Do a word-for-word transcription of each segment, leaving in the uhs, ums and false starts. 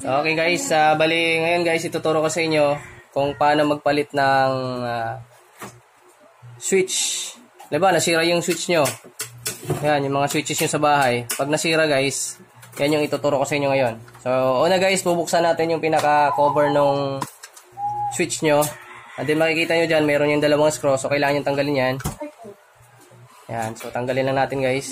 Okay guys, uh, bali ngayon guys ituturo ko sa inyo kung paano magpalit ng uh, switch. Diba, nasira yung switch nyo. Yan, yung mga switches nyo sa bahay. Pag nasira guys, yan yung ituturo ko sa inyo ngayon. So, una guys, bubuksan natin yung pinaka-cover ng switch nyo. At din makikita nyo dyan, meron yung dalawang screw. So, kailangan yung tanggalin yan. Yan, so tanggalin lang natin guys.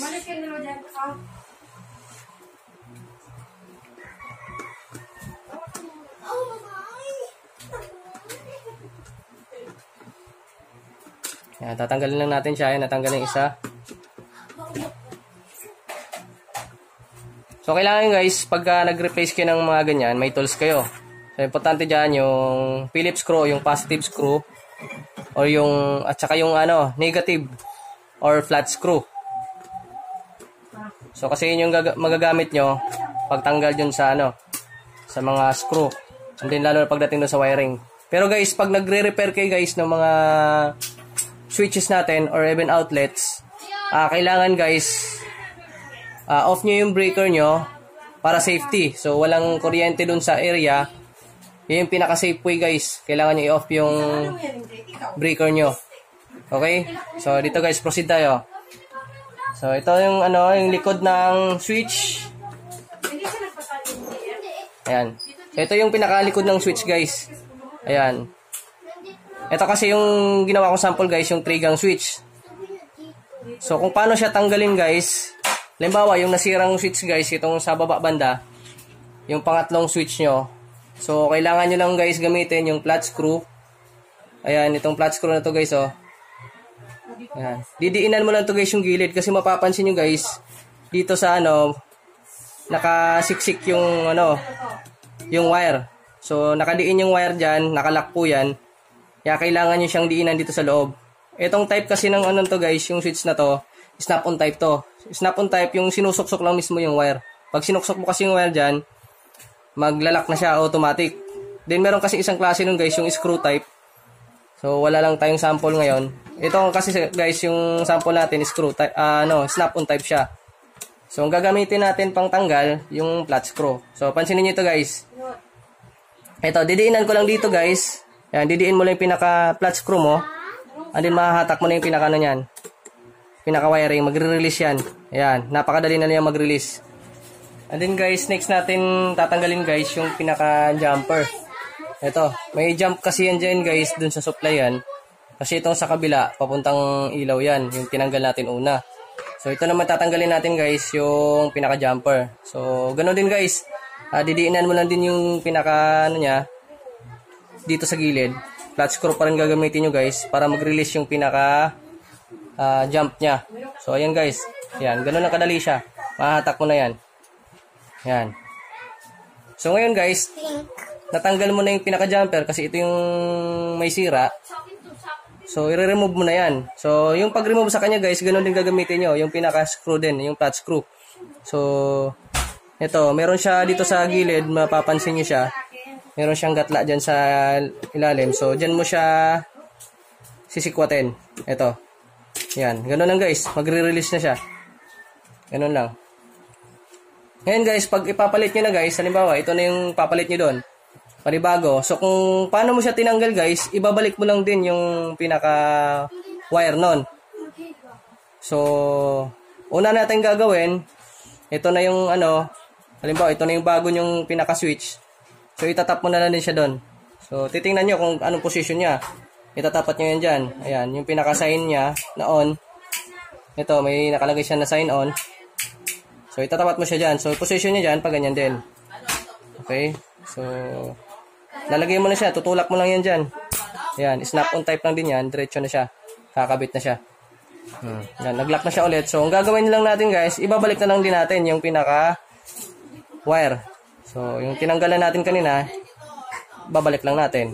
Yan, tatanggalin lang natin siya. Yan, natanggalin yung isa. So, kailangan guys, pagka nag-replace kayo ng mga ganyan, may tools kayo. So, importante dyan yung Phillips screw, yung positive screw, or yung, at saka yung ano, negative, or flat screw. So, kasi yun yung magagamit nyo, pagtanggal dyan sa ano, sa mga screw. And then, lalo na pagdating doon sa wiring. Pero guys, pag nagre-repair kayo guys ng mga switches natin or even outlets, uh, kailangan guys uh, off nyo yung breaker nyo para safety. So walang kuryente dun sa area. Yun yung pinaka safe way guys. Kailangan nyo i-off yung breaker nyo. Okay? So dito guys, proceed tayo. So ito yung ano, yung likod ng switch. Ayan. Ito yung pinakalikod ng switch guys. Ayan. Ito kasi yung ginawa ko sample guys, yung three gang switch. So kung paano siya tanggalin guys, halimbawa yung nasirang switch guys, itong sa baba banda, yung pangatlong switch nyo. So kailangan nyo lang guys gamitin yung flat screw. Ayan, itong flat screw na to guys oh. Ayan. Didiinan mo lang to guys yung gilid kasi mapapansin nyo guys, dito sa ano, nakasiksik yung ano, yung wire. So nakadiin yung wire dyan, nakalock po yan. Kaya kailangan nyo siyang diinan dito sa loob. Itong type kasi ng ano to guys, yung switch na to, snap-on type to. Snap-on type, yung sinusuksok lang mismo yung wire. Pag sinuksok mo kasi yung wire dyan, maglalak na siya automatic. Then meron kasi isang klase nun guys, yung screw type. So wala lang tayong sample ngayon. Ito kasi guys, yung sample natin, screw type, uh, no, snap-on type siya. So ang gagamitin natin pang tanggal, yung flat screw. So pansinin nyo ito guys. Ito, didiinan ko lang dito guys. Yan, didiin mo lang yung pinaka-flat screw mo. And then, mahahatak mo na yung pinaka-ano yan. Pinaka-wiring. Magre-release yan. Ayan, napakadali na niya mag-release. And then, guys, next natin tatanggalin, guys, yung pinaka-jumper. Ito, may jump kasi yan dyan, guys, dun sa supply yan. Kasi itong sa kabila, papuntang ilaw yan. Yung tinanggal natin una. So, ito naman tatanggalin natin, guys, yung pinaka-jumper. So, ganun din, guys. Uh, didiinan mo lang din yung pinaka-ano niya. Dito sa gilid, flat screw pa rin gagamitin nyo guys para mag-release yung pinaka uh, jump nya. So ayan guys, yan, ganun lang kadali siya. Mahatak mo na yan. Yan. So ngayon guys, natanggal mo na yung pinaka jumper kasi ito yung may sira. So i-remove mo na yan. So yung pag-remove sa kanya guys, ganun din gagamitin nyo, yung pinaka screw din, yung flat screw. So ito, meron siya dito sa gilid, mapapansin nyo siya. Meron siyang gatla dyan sa ilalim. So, dyan mo siya sisikwatin. Ito. Yan. Ganun lang guys. Magre-release na siya. Ganun lang. Ngayon guys, pag ipapalit nyo na guys, halimbawa, ito na yung papalit nyo doon. Panibago. So, kung paano mo siya tinanggal guys, ibabalik mo lang din yung pinaka-wire nun. So, una natin gagawin, ito na yung ano, halimbawa, ito na yung bago yung pinaka-switch. So, itatap mo na lang din siya doon. So, titingnan nyo kung anong position niya. Itatapat nyo yan dyan. Ayan, yung pinaka-sign niya na on. Ito, may nakalagay siya na sign on. So, itatapat mo siya dyan. So, position niya dyan, pag ganyan din. Okay? So, lalagay mo na siya. Tutulak mo lang yan dyan. Ayan, snap-on type lang din yan. Diretso na siya. Kakabit na siya. Hmm. Ayan, nag-lock na siya ulit. So, ang gagawin lang natin guys, ibabalik na lang din natin yung pinaka-wire. So, yung tinanggalan natin kanina, babalik lang natin.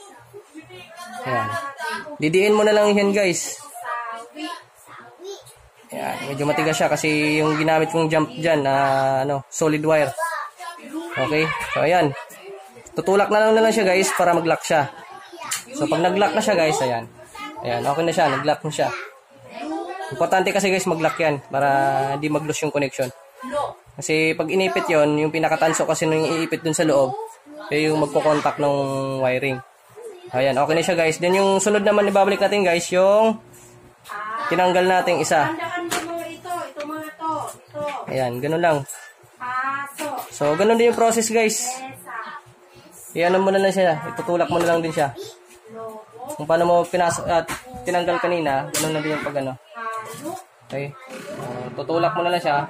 Ayan. Didiin mo na lang yan, guys. Ayan. Medyo matigas siya kasi yung ginamit kong jump dyan na ano, solid wire. Okay? So, ayan. Tutulak na lang na lang siya, guys, para mag-lock siya. So, pag nag-lock na siya, guys, ayan. Ayan, okay na siya. Nag-lock na siya. Importante kasi, guys, mag-lock yan para hindi mag-lose yung connection. Kasi pag inipit yon, yung pinakatanso kasi nung iipit dun sa loob, eh yung magko-contact ng wiring. Ayan, okay na siya guys. Then yung sunod naman ibabalik natin guys, yung tinanggal nating isa. Ayan, ganun lang. So, ganun din yung process guys. Iyan mo na lang siya. Itutulak mo na lang din siya. Kung paano mo pinas at tinanggal kanina, ganun na din yung pag ano. Okay. Uh, tutulak mo na lang siya.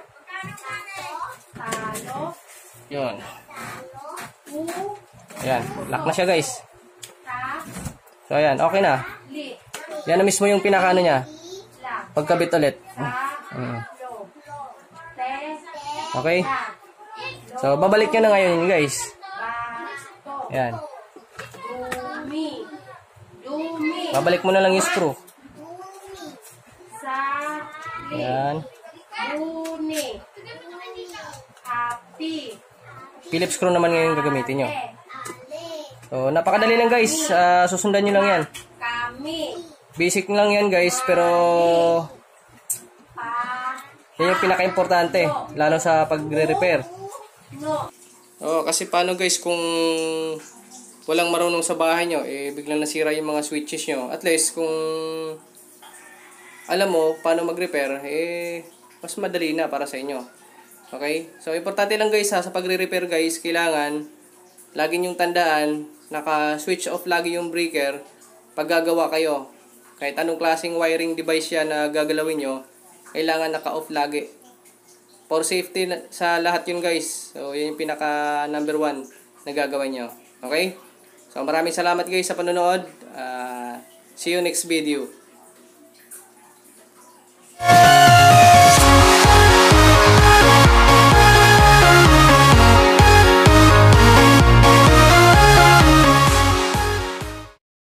Yun. Ayan, lock na siya guys. So ayan, okay na. Yan na mismo yung pinaka ano niya. Pagkabit ulit. Hmm. Okay. So babalik nyo na ngayon guys. Ayan. Babalik mo na lang yung screw. Ayan. Phillips screw naman ngayon gagamitin nyo. So, napakadali lang guys. Uh, susundan nyo lang yan. Basic lang yan guys. Pero, yan yung pinaka-importante. Lalo sa pagre-repair. Oh, kasi paano guys kung walang marunong sa bahay nyo, eh, biglang nasira yung mga switches nyo. At least, kung alam mo paano mag-repair, eh, mas madali na para sa inyo. Okay? So, importante lang guys ha, sa pagre-repair guys, kailangan lagi nyong tandaan, naka-switch off lagi yung breaker pag gagawa kayo. Kahit anong klaseng wiring device yan na gagalawin nyo, kailangan naka-off lagi. For safety sa lahat yun guys. So, yun yung pinaka number one na gagawin nyo. Okay? So, maraming salamat guys sa panonood. Uh, see you next video.